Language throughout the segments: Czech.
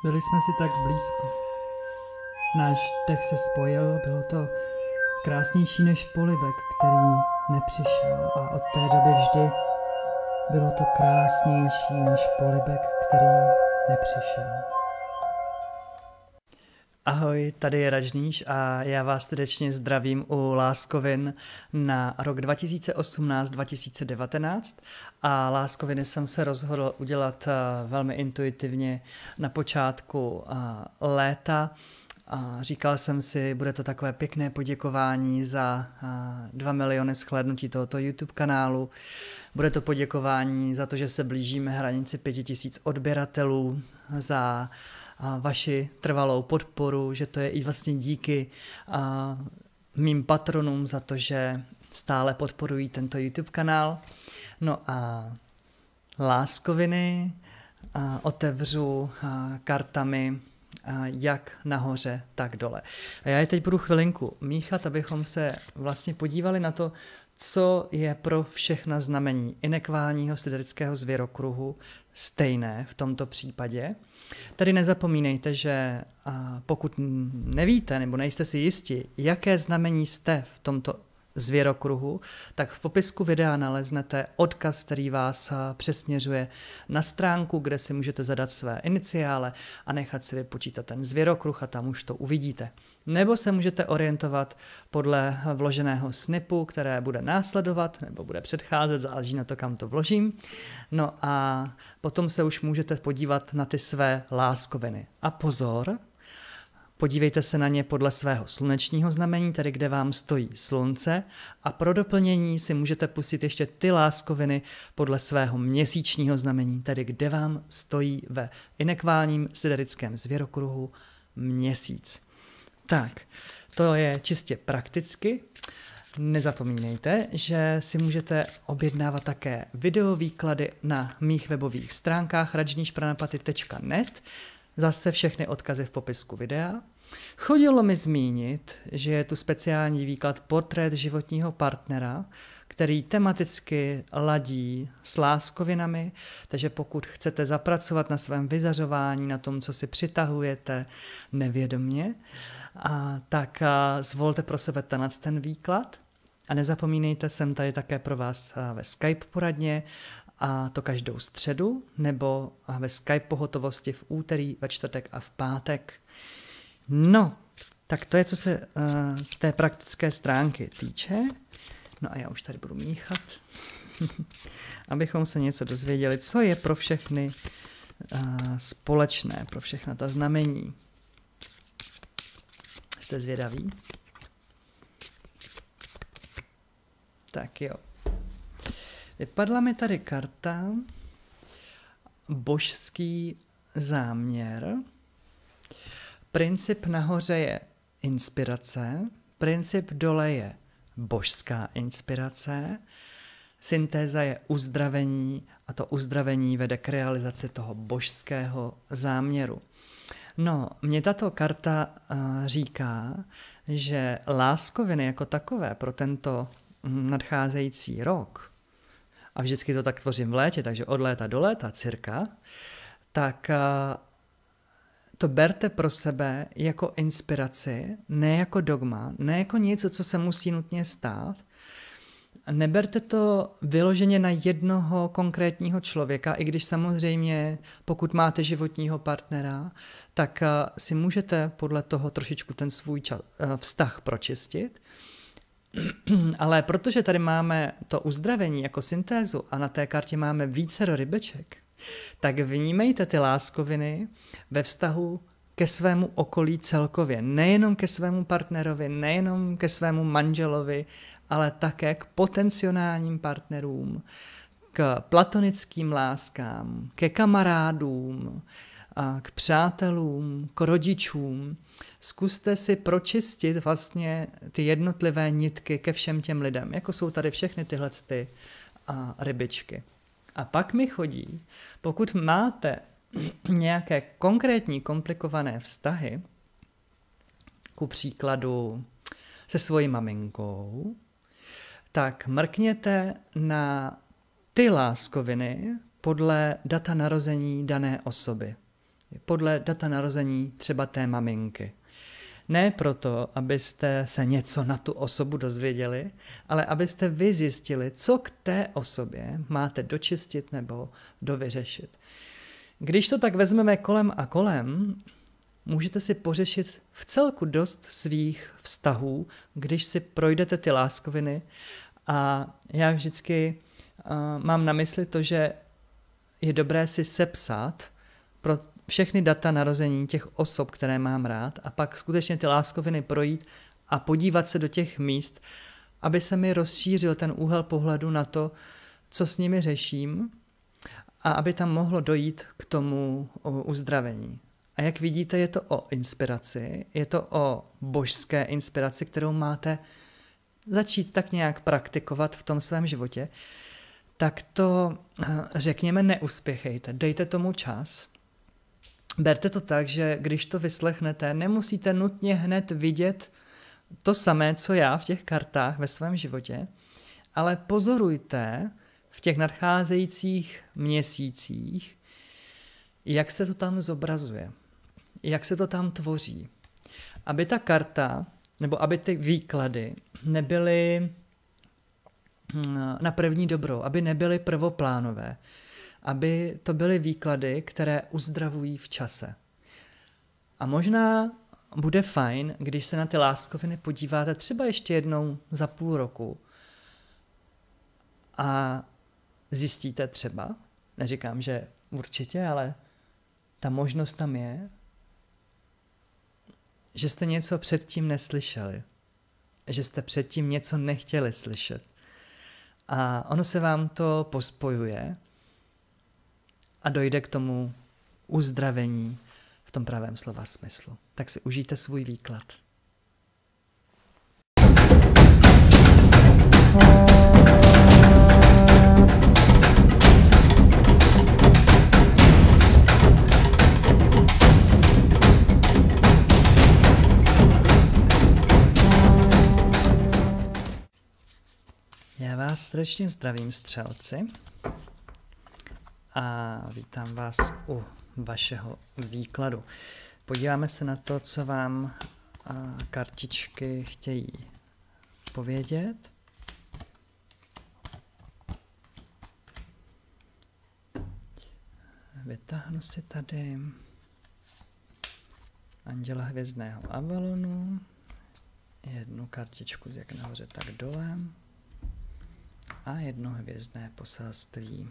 Byli jsme si tak blízko. Náš dech se spojil, bylo to krásnější než polibek, který nepřišel, a od té doby vždy bylo to krásnější než polibek, který nepřišel. Ahoj, tady je Ražníš a já vás srdečně zdravím u Láskovin na rok 2018-2019 a Láskoviny jsem se rozhodl udělat velmi intuitivně na počátku léta. A říkal jsem si, bude to takové pěkné poděkování za 2 miliony shlédnutí tohoto YouTube kanálu. Bude to poděkování za to, že se blížíme hranici 5000 odběratelů, za vaši trvalou podporu, že to je i vlastně díky mým patronům za to, že stále podporují tento YouTube kanál. No a Láskoviny otevřu kartami jak nahoře, tak dole. A já je teď budu chvilinku míchat, abychom se vlastně podívali na to, co je pro všechna znamení inekválního siderického zvěrokruhu stejné v tomto případě. Tady nezapomínejte, že pokud nevíte nebo nejste si jisti, jaké znamení jste v tomto zvěrokruhu, tak v popisku videa naleznete odkaz, který vás přesměřuje na stránku, kde si můžete zadat své iniciále a nechat si vypočítat ten zvěrokruh a tam už to uvidíte. Nebo se můžete orientovat podle vloženého snipu, které bude následovat nebo bude předcházet, záleží na to, kam to vložím. No a potom se už můžete podívat na ty své láskoviny. A pozor, podívejte se na ně podle svého slunečního znamení, tedy kde vám stojí slunce, a pro doplnění si můžete pustit ještě ty láskoviny podle svého měsíčního znamení, tedy kde vám stojí ve inekválním siderickém zvěrokruhu měsíc. Tak, to je čistě prakticky. Nezapomínejte, že si můžete objednávat také videovýklady na mých webových stránkách rajnishpranapaty.net. Zase všechny odkazy v popisku videa. Chodilo mi zmínit, že je tu speciální výklad Portrét životního partnera, který tematicky ladí s láskovinami, takže pokud chcete zapracovat na svém vyzařování, na tom, co si přitahujete nevědomě, tak zvolte pro sebe ten výklad. A nezapomínejte, jsem tady také pro vás ve Skype poradně, a to každou středu, nebo ve Skype pohotovosti v úterý, ve čtvrtek a v pátek. No, tak to je, co se té praktické stránky týče. No a já už tady budu míchat, abychom se něco dozvěděli, co je pro všechny společné, pro všechna ta znamení. Jste zvědaví? Tak jo. Vypadla mi tady karta Božský záměr. Princip nahoře je inspirace, princip dole je božská inspirace, syntéza je uzdravení a to uzdravení vede k realizaci toho božského záměru. No, mě tato karta říká, že láskoviny jako takové pro tento nadcházející rok, a vždycky to tak tvořím v létě, takže od léta do léta cirka, tak to berte pro sebe jako inspiraci, ne jako dogma, ne jako něco, co se musí nutně stát. Neberte to vyloženě na jednoho konkrétního člověka, i když samozřejmě, pokud máte životního partnera, tak si můžete podle toho trošičku ten svůj vztah pročistit. Ale protože tady máme to uzdravení jako syntézu a na té kartě máme vícero rybeček, tak vnímejte ty láskoviny ve vztahu ke svému okolí celkově. Nejenom ke svému partnerovi, nejenom ke svému manželovi, ale také k potenciálním partnerům, k platonickým láskám, ke kamarádům, k přátelům, k rodičům. Zkuste si pročistit vlastně ty jednotlivé nitky ke všem těm lidem, jako jsou tady všechny tyhle rybičky. A pak mi chodí, pokud máte nějaké konkrétní komplikované vztahy, ku příkladu se svojí maminkou, tak mrkněte na ty láskoviny podle data narození dané osoby. podle data narození třeba té maminky. Ne proto, abyste se něco na tu osobu dozvěděli, ale abyste vy zjistili, co k té osobě máte dočistit nebo dovyřešit. Když to tak vezmeme kolem a kolem, můžete si pořešit v celku dost svých vztahů, když si projdete ty láskoviny. A já vždycky mám na mysli to, že je dobré si sepsat pro všechny data narození těch osob, které mám rád, a pak skutečně ty láskoviny projít a podívat se do těch míst, aby se mi rozšířil ten úhel pohledu na to, co s nimi řeším, a aby tam mohlo dojít k tomu uzdravení. A jak vidíte, je to o inspiraci, je to o božské inspiraci, kterou máte začít tak nějak praktikovat v tom svém životě. Tak to, řekněme, neuspěchejte, dejte tomu čas. Berte to tak, že když to vyslechnete, nemusíte nutně hned vidět to samé, co já v těch kartách ve svém životě, ale pozorujte v těch nadcházejících měsících, jak se to tam zobrazuje, jak se to tam tvoří. Aby ta karta, nebo aby ty výklady nebyly na první dobro, aby nebyly prvoplánové, aby to byly výklady, které uzdravují v čase. A možná bude fajn, když se na ty láskoviny podíváte třeba ještě jednou za půl roku a zjistíte třeba, neříkám, že určitě, ale ta možnost tam je, že jste něco předtím neslyšeli, že jste předtím něco nechtěli slyšet. A ono se vám to pospojuje a dojde k tomu uzdravení v tom pravém slova smyslu. Tak si užijte svůj výklad. Já vás srdečně zdravím, střelci, a vítám vás u vašeho výkladu. Podíváme se na to, co vám kartičky chtějí povědět. Vytáhnu si tady Anděla hvězdného Avalonu, jednu kartičku jak nahoře, tak dole, a jedno hvězdné poselství.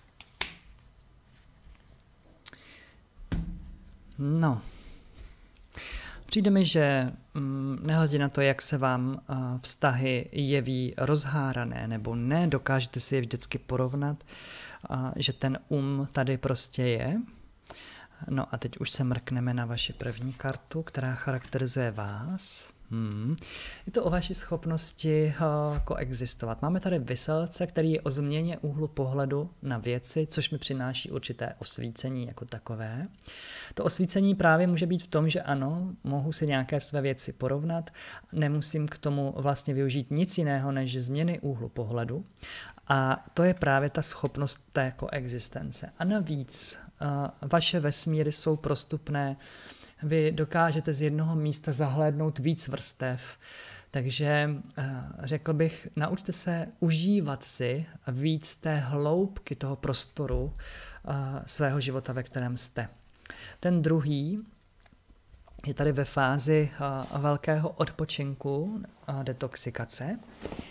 No, přijde mi, že nehledě na to, jak se vám vztahy jeví rozhárané nebo ne, dokážete si je vždycky porovnat, že ten tady prostě je. No a teď už se mrkneme na vaši první kartu, která charakterizuje vás. Je to o vaší schopnosti koexistovat. Máme tady Viselce, který je o změně úhlu pohledu na věci, což mi přináší určité osvícení jako takové. To osvícení právě může být v tom, že ano, mohu si nějaké své věci porovnat, nemusím k tomu vlastně využít nic jiného než změny úhlu pohledu. A to je právě ta schopnost té koexistence. A navíc vaše vesmíry jsou prostupné. Vy dokážete z jednoho místa zahlédnout víc vrstev, takže řekl bych, naučte se užívat si víc té hloubky toho prostoru svého života, ve kterém jste. Ten druhý je tady ve fázi velkého odpočinku, detoxikace.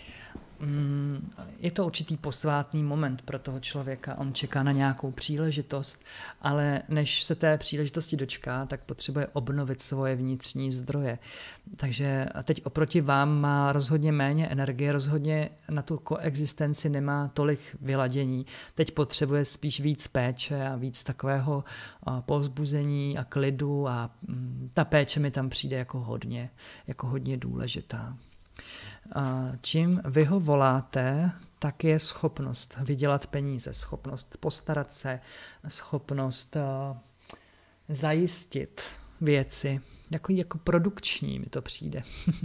Je to určitý posvátný moment pro toho člověka, on čeká na nějakou příležitost, ale než se té příležitosti dočká, tak potřebuje obnovit svoje vnitřní zdroje. Takže teď oproti vám má rozhodně méně energie, rozhodně na tu koexistenci nemá tolik vyladění. Teď potřebuje spíš víc péče a víc takového povzbuzení a klidu, a ta péče mi tam přijde jako hodně důležitá. Čím vy ho voláte, tak je schopnost vydělat peníze, schopnost postarat se, schopnost zajistit věci, jako produkční mi to přijde.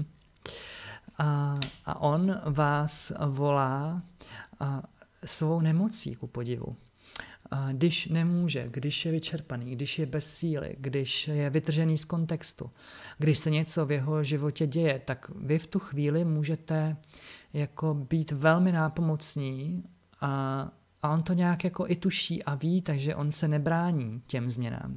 A on vás volá svou nemocí, ku podivu. když nemůže, když je vyčerpaný, když je bez síly, když je vytržený z kontextu, když se něco v jeho životě děje, tak vy v tu chvíli můžete jako být velmi nápomocní a on to nějak jako i tuší a ví, takže on se nebrání těm změnám.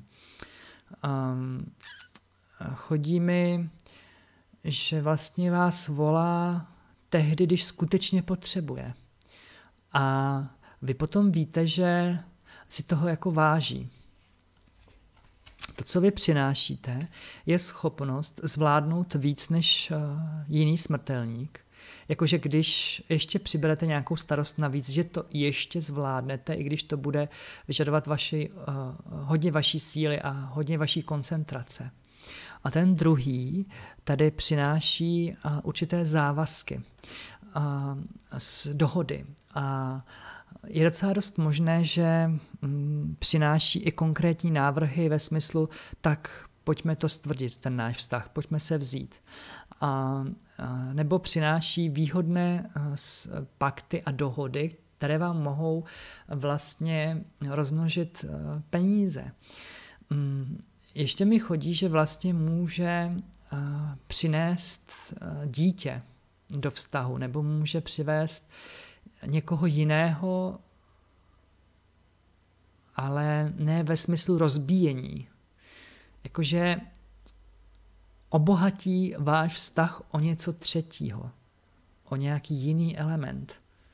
Chodí mi, že vlastně vás volá tehdy, když skutečně potřebuje. A vy potom víte, že si toho jako váží. To, co vy přinášíte, je schopnost zvládnout víc než jiný smrtelník. Jakože když ještě přiberete nějakou starost navíc, že to ještě zvládnete, i když to bude vyžadovat hodně vaší síly a hodně vaší koncentrace. A ten druhý tady přináší určité závazky, dohody. A je docela dost možné, že přináší i konkrétní návrhy ve smyslu, tak pojďme to stvrdit, ten náš vztah, pojďme se vzít. Nebo přináší výhodné pakty a dohody, které vám mohou vlastně rozmnožit peníze. Ještě mi chodí, že vlastně může přinést dítě do vztahu, nebo může přivést někoho jiného, ale ne ve smyslu rozbíjení. Jakože obohatí váš vztah o něco třetího, o nějaký jiný element.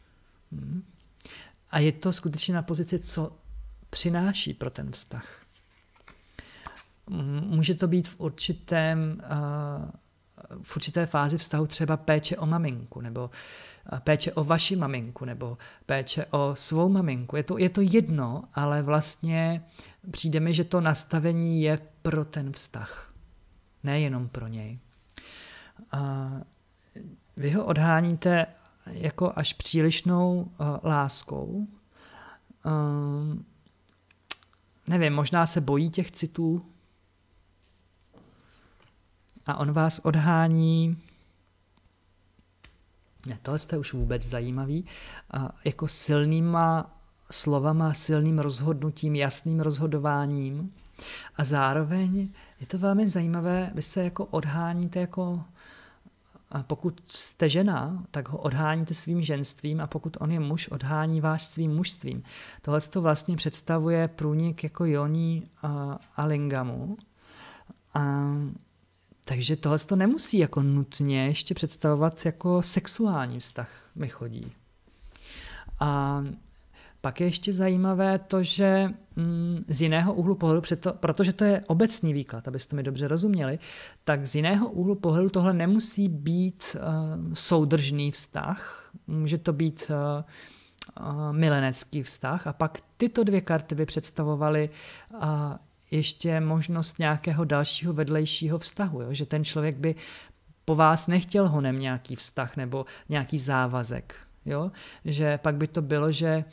A je to skutečně na pozici, co přináší pro ten vztah. Může to být v určité fázi vztahu třeba péče o maminku, nebo péče o vaši maminku, nebo péče o svou maminku. Je to jedno, ale vlastně přijde mi, že to nastavení je pro ten vztah, nejenom pro něj. Vy ho odháníte jako až přílišnou láskou. Nevím, možná se bojí těch citů, a on vás odhání, tohle je už vůbec zajímavý, jako silnýma slovama, silným rozhodnutím, jasným rozhodováním. A zároveň je to velmi zajímavé, vy se jako odháníte jako, pokud jste žena, tak ho odháníte svým ženstvím, a pokud on je muž, odhání vás svým mužstvím. Tohle to vlastně představuje průnik jako jóní a lingamu. Takže tohle to nemusí jako nutně ještě představovat jako sexuální vztah, mi chodí. A pak je ještě zajímavé to, že z jiného úhlu pohledu, protože to je obecný výklad, abyste mi dobře rozuměli, tak z jiného úhlu pohledu tohle nemusí být soudržný vztah, může to být milenecký vztah, a pak tyto dvě karty by představovaly ještě možnost nějakého dalšího vedlejšího vztahu, jo? Že ten člověk by po vás nechtěl honem nějaký vztah nebo nějaký závazek. Jo? Že pak by to bylo, že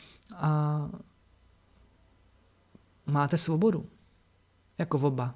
máte svobodu, jako oba.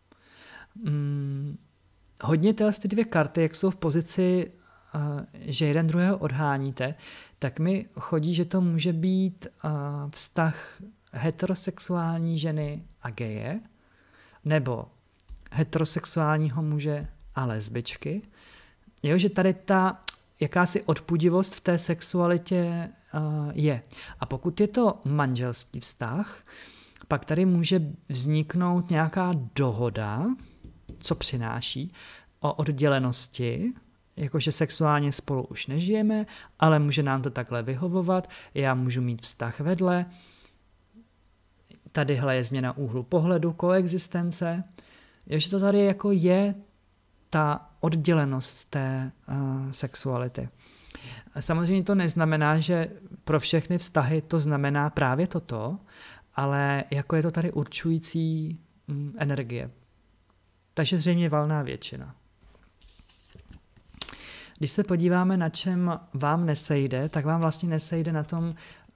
Hodně ty dvě karty, jak jsou v pozici, že jeden druhého odháníte, tak mi chodí, že to může být vztah heterosexuální ženy a geje, nebo heterosexuálního muže a lesbičky. Jo, že tady ta jakási odpudivost v té sexualitě je. A pokud je to manželský vztah, pak tady může vzniknout nějaká dohoda, co přináší, o oddělenosti, jakože sexuálně spolu už nežijeme, ale může nám to takhle vyhovovat, já můžu mít vztah vedle, tadyhle je změna úhlu pohledu, koexistence, že to tady jako je ta oddělenost té sexuality. Samozřejmě to neznamená, že pro všechny vztahy to znamená právě toto, ale jako je to tady určující energie. Takže zřejmě valná většina. Když se podíváme, na čem vám nesejde, tak vám vlastně nesejde na tom,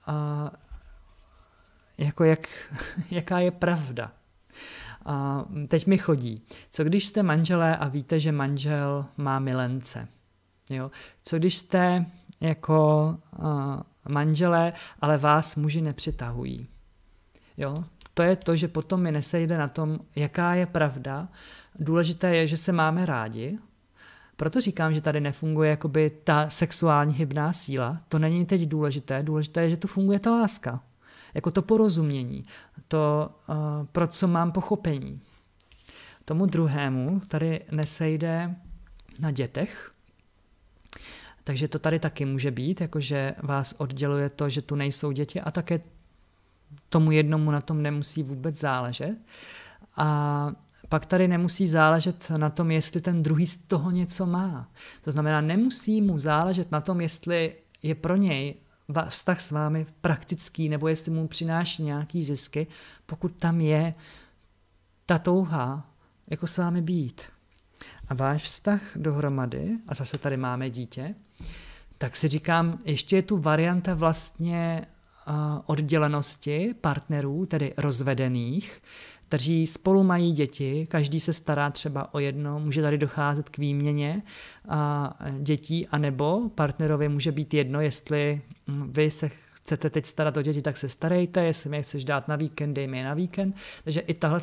jaká je pravda. Teď mi chodí. Co když jste manželé a víte, že manžel má milence? Jo? Co když jste jako manželé, ale vás muži nepřitahují? Jo? To je to, že potom mi nesejde na tom, jaká je pravda. Důležité je, že se máme rádi. Proto říkám, že tady nefunguje jakoby ta sexuální hybná síla. To není teď důležité. Důležité je, že tu funguje ta láska. Jako to porozumění. To, pro co mám pochopení. Tomu druhému tady nesejde na dětech. Takže to tady taky může být, jakože vás odděluje to, že tu nejsou děti a také tomu jednomu na tom nemusí vůbec záležet. A pak tady nemusí záležet na tom, jestli ten druhý z toho něco má. To znamená, nemusí mu záležet na tom, jestli je pro něj vztah s vámi praktický, nebo jestli mu přináší nějaký zisky, pokud tam je ta touha jako s vámi být. A váš vztah dohromady, a zase tady máme dítě, tak si říkám, ještě je tu varianta vlastně oddělenosti partnerů, tedy rozvedených, kteří spolu mají děti, každý se stará třeba o jedno, může tady docházet k výměně dětí, anebo partnerovi může být jedno, jestli vy se chcete teď starat o děti, tak se starejte, jestli mi je chceš dát na víkend, dej mi je na víkend. Takže i tahle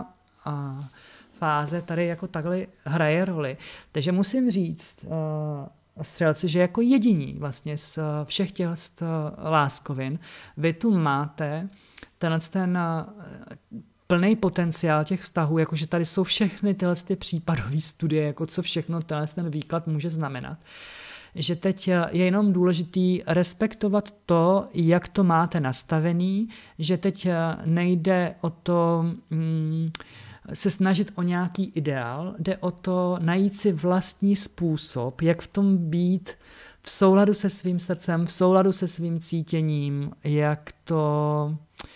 fáze tady jako takhle hraje roli. Takže musím říct, střelci, že jako jediní vlastně z všech těch láskovin, vy tu máte ten plný potenciál těch vztahů, jakože tady jsou všechny tyhle případové studie, jako co všechno ten výklad může znamenat. Že teď je jenom důležitý respektovat to, jak to máte nastavený, že teď nejde o to se snažit o nějaký ideál, jde o to najít si vlastní způsob, jak v tom být v souladu se svým srdcem, v souladu se svým cítěním, jak to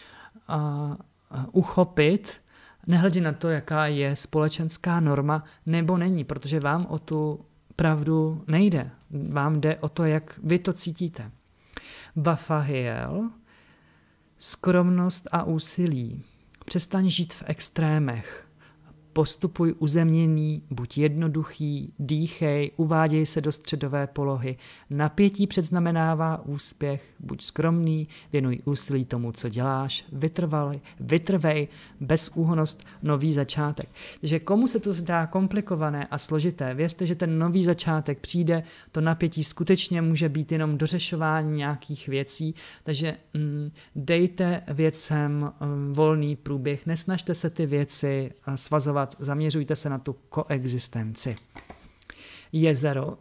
uchopit, nehledě na to, jaká je společenská norma, nebo není, protože vám o tu pravdu nejde. Vám jde o to, jak vy to cítíte. Bafahiel, skromnost a úsilí. Přestaň žít v extrémech. Postupuj uzemněný, buď jednoduchý, dýchej, uváděj se do středové polohy. Napětí předznamenává úspěch, buď skromný, věnuj úsilí tomu, co děláš, vytrvej, bezúhonnost, nový začátek. Takže komu se to zdá komplikované a složité, věřte, že ten nový začátek přijde, to napětí skutečně může být jenom dořešování nějakých věcí, takže dejte věcem volný průběh, nesnažte se ty věci svazovat, zaměřujte se na tu koexistenci. Jezero.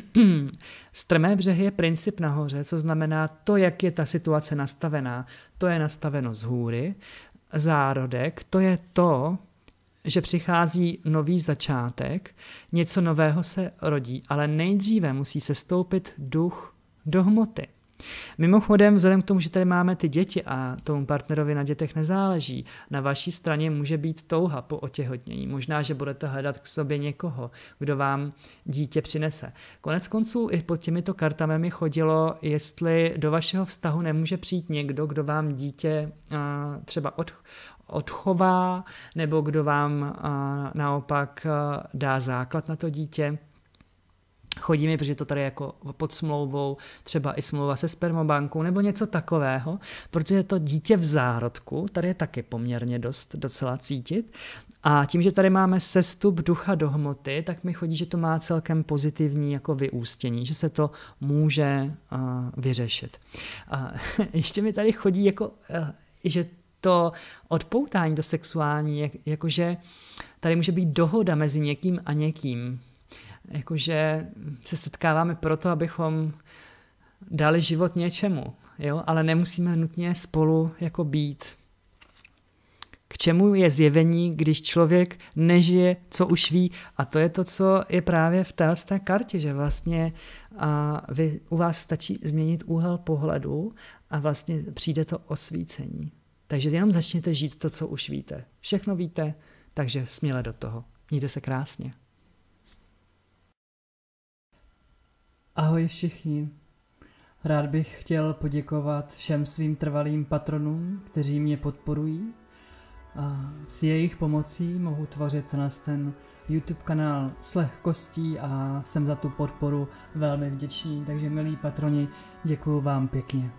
Strmé břehy je princip nahoře, co znamená to, jak je ta situace nastavená. To je nastaveno z hůry. Zárodek, to je to, že přichází nový začátek, něco nového se rodí, ale nejdříve musí se stoupit duch do hmoty. Mimochodem, vzhledem k tomu, že tady máme ty děti a tomu partnerovi na dětech nezáleží, na vaší straně může být touha po otěhotnění. Možná, že budete hledat k sobě někoho, kdo vám dítě přinese. Konec konců i pod těmito kartami mi chodilo, jestli do vašeho vztahu nemůže přijít někdo, kdo vám dítě třeba odchová, nebo kdo vám naopak dá základ na to dítě. Chodí mi, protože to tady jako pod smlouvou, třeba i smlouva se spermobankou nebo něco takového, protože to dítě v zárodku tady je taky poměrně docela cítit. A tím, že tady máme sestup ducha do hmoty, tak mi chodí, že to má celkem pozitivní jako vyústění, že se to může vyřešit. A ještě mi tady chodí jako, že to odpoutání do sexuální, jakože tady může být dohoda mezi někým a někým. Jakože se setkáváme proto, abychom dali život něčemu, jo? Ale nemusíme nutně spolu jako být. K čemu je zjevení, když člověk nežije, co už ví? A to je to, co je právě v té kartě, že vlastně u vás stačí změnit úhel pohledu a vlastně přijde to osvícení. Takže jenom začněte žít to, co už víte. Všechno víte, takže směle do toho. Mějte se krásně. Ahoj všichni. Rád bych chtěl poděkovat všem svým trvalým patronům, kteří mě podporují. A s jejich pomocí mohu tvořit ten YouTube kanál s lehkostí a jsem za tu podporu velmi vděčný. Takže milí patroni, děkuju vám pěkně.